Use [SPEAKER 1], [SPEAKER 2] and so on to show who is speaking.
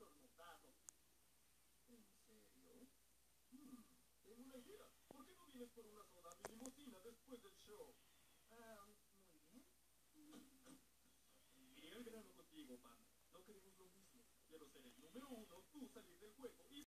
[SPEAKER 1] estornudado. ¿En serio? Tengo una idea. ¿Por qué no vienes por una soda a mi limusina después del show? Muy bien. Iría al grano contigo, pana. No queremos lo mismo. Quiero ser el número uno, tú salir del juego